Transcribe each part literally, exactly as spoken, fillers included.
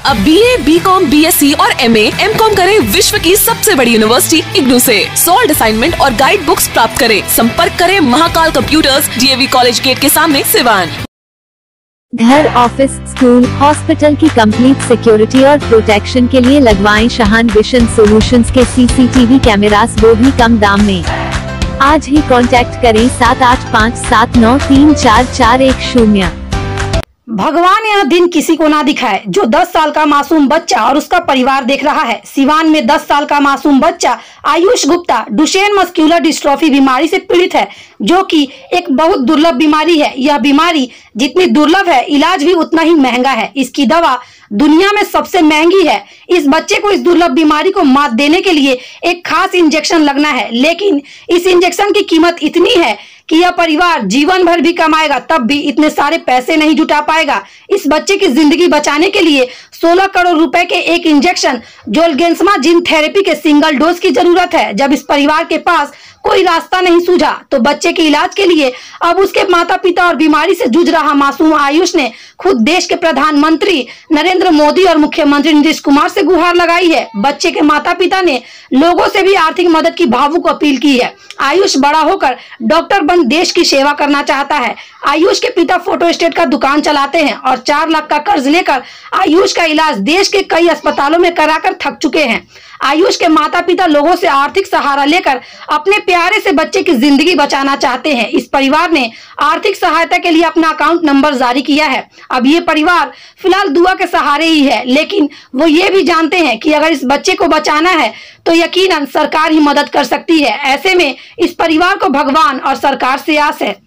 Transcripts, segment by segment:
अब B A, B com, B S C और M ए, M com करें विश्व की सबसे बड़ी यूनिवर्सिटी इग्नू से। सॉल्ड असाइनमेंट और गाइड बुक्स प्राप्त करें। संपर्क करें Mahakal computers, D A V college gate के सामने, सिवान। घर, ऑफिस, स्कूल, हॉस्पिटल की कंप्लीट सिक्योरिटी और प्रोटेक्शन के लिए लगवाएं शाहान विशन सॉल्यूशंस के C C T V cameras, वो भी कम दाम में। आज ही कांटेक्ट करें सात आठ पाँच सात नौ तीन चार चार एक शून्य। भगवान यह दिन किसी को ना दिखाए जो दस साल का मासूम बच्चा और उसका परिवार देख रहा है। सिवान में दस साल का मासूम बच्चा Ayush Gupta Duchenne muscular dystrophy बीमारी से पीड़ित है, जो कि एक बहुत दुर्लभ बीमारी है। यह बीमारी जितनी दुर्लभ है, इलाज भी उतना ही महंगा है। इसकी दवा दुनिया में सबसे महंगी है। इस बच्चे को इस दुर्लभ बीमारी को मात देने के लिए एक खास इंजेक्शन लगना है, लेकिन इस इंजेक्शन की कीमत इतनी है कि यह परिवार जीवन भर भी कमाएगा तब भी इतने सारे पैसे नहीं जुटा पाएगा। इस बच्चे की जिंदगी बचाने के लिए सोलह करोड़ रुपए के एक इंजेक्शन जोलगेंसमा जीन थेरेपी के सिंगल डोज की जरूरत है। जब इस परिवार के पास कोई रास्ता नहीं सूझा तो बच्चे के इलाज के लिए अब उसके माता पिता और बीमारी से जूझ रहा मासूम आयुष ने खुद देश के प्रधानमंत्री नरेंद्र मोदी और मुख्यमंत्री नीतीश कुमार से गुहार लगाई है। बच्चे के माता पिता ने लोगों से भी आर्थिक मदद की भावुक अपील की है। आयुष बड़ा होकर डॉक्टर बन देश की सेवा करना चाहता है। आयुष के पिता फोटो स्टेट का दुकान चलाते हैं और चार लाख का कर्ज लेकर आयुष का इलाज देश के कई अस्पतालों में कराकर थक चुके हैं। आयुष के माता पिता लोगों से आर्थिक सहारा लेकर अपने प्यारे से बच्चे की जिंदगी बचाना चाहते हैं। इस परिवार ने आर्थिक सहायता के लिए अपना अकाउंट नंबर जारी किया है। अब ये परिवार फिलहाल दुआ के सहारे ही है, लेकिन वो ये भी जानते हैं कि अगर इस बच्चे को बचाना है तो यकीनन सरकार ही मदद कर सकती है। ऐसे में इस परिवार को भगवान और सरकार से आस है।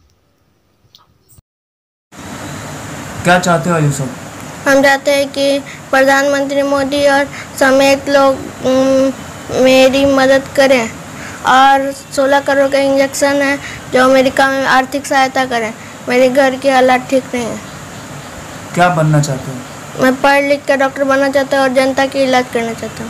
क्या चाहते हो आयुष? हम चाहते हैं कि प्रधानमंत्री मोदी और समेत लोग मेरी मदद करें और सोलह करोड़ का इंजेक्शन है जो अमेरिका में आर्थिक सहायता करें। मेरे घर की हालात ठीक नहीं है। क्या बनना चाहते हो? मैं पढ़ लिख कर डॉक्टर बनना चाहता हूँ और जनता की इलाज करना चाहता हूँ।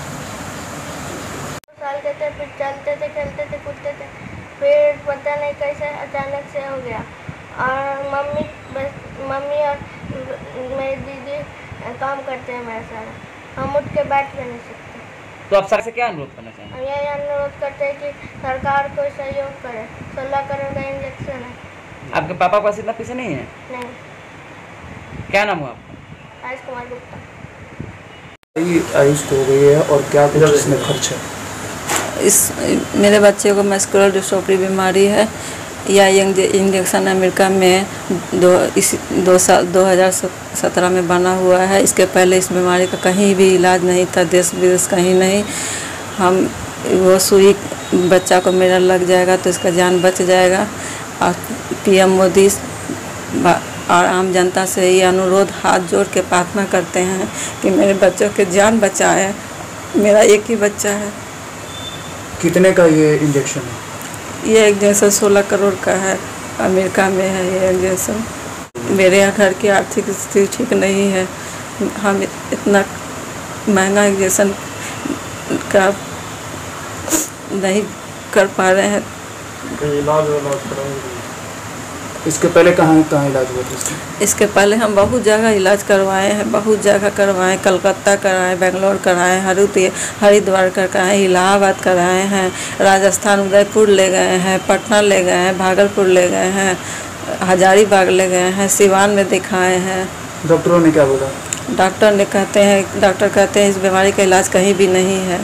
साल के थे, फिर चलते थे, खेलते थे, कूदते थे, फिर पता नहीं कैसे अचानक से हो गया। और मम्मी बस मम्मी और मेरी दीदी काम करते हैं मेरे साथ। हम उठ के बैठ भी नहीं सकते। तो आप सर से क्या अनुरोध करना चाहेंगे? हम यही अनुरोध करते हैं कि सरकार को सहयोग करे। सोलह करोड़ का इंजेक्शन है। आपके पापा के पास इतना पैसे नहीं है? नहीं। क्या नाम हुआ आपका? आयुष कुमार गुप्ता। आयुष को हो गई है और क्या कुछ इसमें खर्च है? इस मेरे बच्चे को मस्कुलर डिस्ट्रॉफी बीमारी है। यह इंजेक्शन अमेरिका में दो इस दो साल दो हज़ार सत्रह में बना हुआ है। इसके पहले इस बीमारी का कहीं भी इलाज नहीं था, देश विदेश कहीं नहीं। हम वो सुई बच्चा को मेरा लग जाएगा तो इसका जान बच जाएगा। और पीएम मोदी और आम जनता से ये अनुरोध हाथ जोड़ के प्रार्थना करते हैं कि मेरे बच्चों के जान बचाएं। मेरा एक ही बच्चा है। कितने का ये इंजेक्शन है? ये इंजेक्शन सोलह करोड़ का है। अमेरिका में है ये इंजेक्शन। मेरे यहाँ घर की आर्थिक स्थिति ठीक नहीं है। हम इतना महंगा इंजेक्शन का नहीं कर पा रहे हैं। इलाज इलाज कराएंगे। इसके पहले कहाँ कहाँ इलाज हुआ था इसका? इसके पहले हम बहुत जगह इलाज करवाए हैं, बहुत जगह करवाए। कलकत्ता कराए, बेंगलोर कराए, हरिद्वार हरिद्वार कराए, इलाहाबाद कराए हैं, राजस्थान उदयपुर ले गए हैं, पटना ले गए हैं, भागलपुर ले गए हैं, हजारीबाग ले गए हैं, सिवान में दिखाए हैं। डॉक्टरों ने क्या बोला? डॉक्टर ने कहते हैं डॉक्टर कहते हैं इस बीमारी का इलाज कहीं भी नहीं है।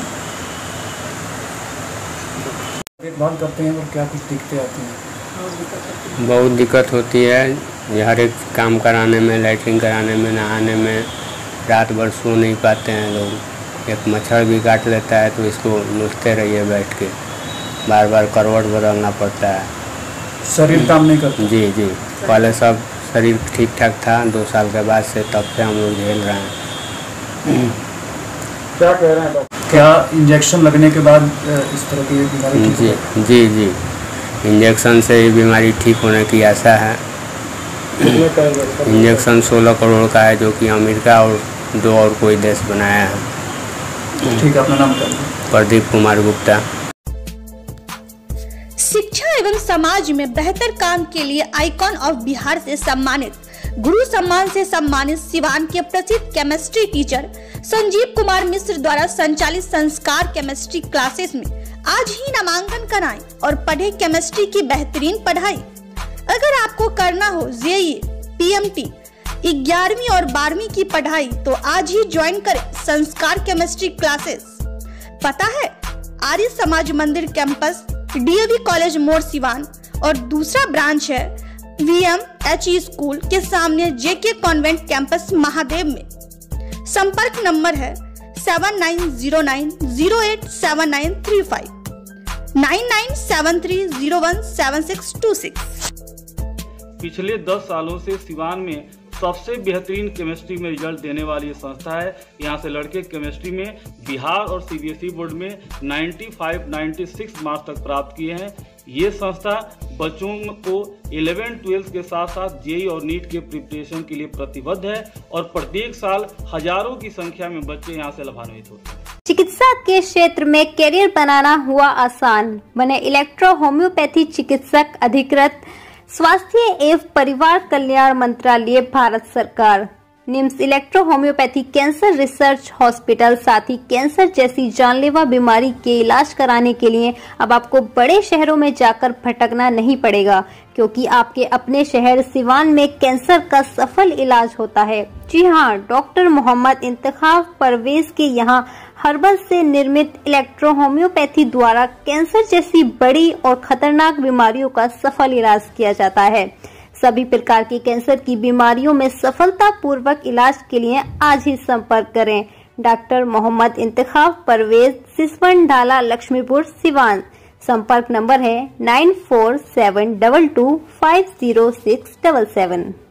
देखभाल करते हैं और क्या कुछ दिक्कतें आती हैं? बहुत दिक्कत होती है हर एक काम कराने में, लैट्रिन कराने में, नहाने में। रात भर सो नहीं पाते हैं लोग। एक मच्छर भी काट लेता है तो इसको नोचते रहिए बैठ के। बार बार करवट बदलना पड़ता है। शरीर काम नहीं करता? जी जी पहले सब शरीर ठीक ठाक था, दो साल के बाद से तब से हम लोग झेल रहे हैं। क्या कह रहे हैं डॉक्टर? क्या इंजेक्शन लगने के बाद इस तरह की बीमारी ठीक जी जी जी इंजेक्शन से ये बीमारी ठीक होने की आशा है। इंजेक्शन सोलह करोड़ का है जो कि अमेरिका और दो और कोई देश बनाया है। ठीक है, अपना नाम बताइए। प्रदीप कुमार गुप्ता। शिक्षा एवं समाज में बेहतर काम के लिए आइकॉन ऑफ बिहार से सम्मानित गुरु सम्मान से सम्मानित सिवान के प्रसिद्ध केमिस्ट्री टीचर संजीव कुमार मिश्र द्वारा संचालित संस्कार केमिस्ट्री क्लासेस में आज ही नामांकन कराएं और पढ़े केमिस्ट्री की बेहतरीन पढ़ाई। अगर आपको करना हो जेईई, पीएमटी, ग्यारहवीं और बारहवीं की पढ़ाई तो आज ही ज्वाइन करें संस्कार केमिस्ट्री क्लासेस। पता है आर्य समाज मंदिर कैंपस, डीएवी कॉलेज मोड़ सिवान और दूसरा ब्रांच है वीएमएचई स्कूल के सामने जेके कॉन्वेंट कैंपस महादेव में। संपर्क नंबर है seven nine zero nine zero eight seven nine three five, nine nine seven three zero one seven six two six. पिछले दस सालों से सिवान में सबसे बेहतरीन केमिस्ट्री में रिजल्ट देने वाली ये संस्था है। यहाँ से लड़के केमिस्ट्री में बिहार और सीबीएसई बोर्ड में पचानवे, छियानवे मार्क्स तक प्राप्त किए हैं। ये संस्था बच्चों को ग्यारहवीं बारहवीं के साथ साथ जेईई और नीट के प्रिपरेशन के लिए प्रतिबद्ध है और प्रत्येक साल हजारों की संख्या में बच्चे यहाँ से लाभान्वित होते हैं। चिकित्सा के क्षेत्र में करियर बनाना हुआ आसान, बने इलेक्ट्रो होम्योपैथी चिकित्सक अधिकृत स्वास्थ्य एवं परिवार कल्याण मंत्रालय भारत सरकार। NIMS electro homeopathy cancer research hospital, साथ ही कैंसर जैसी जानलेवा बीमारी के इलाज कराने के लिए अब आपको बड़े शहरों में जाकर भटकना नहीं पड़ेगा, क्योंकि आपके अपने शहर सिवान में कैंसर का सफल इलाज होता है। जी हाँ, डॉक्टर मोहम्मद इंतखाब परवेज के यहाँ हर्बल से निर्मित इलेक्ट्रो होम्योपैथी द्वारा कैंसर जैसी बड़ी और खतरनाक बीमारियों का सफल इलाज किया जाता है। सभी प्रकार की कैंसर की बीमारियों में सफलता पूर्वक इलाज के लिए आज ही संपर्क करें। डॉक्टर मोहम्मद इंतखाब परवेज, सिसवन ढाला, लक्ष्मीपुर, सिवान। संपर्क नंबर है nine four seven double two five zero six double seven.